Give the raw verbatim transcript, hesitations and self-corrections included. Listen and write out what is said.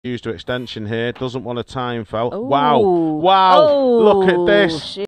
Used to extension here, doesn't want a time foul. Ooh. Wow, wow, Oh, look at this. shit.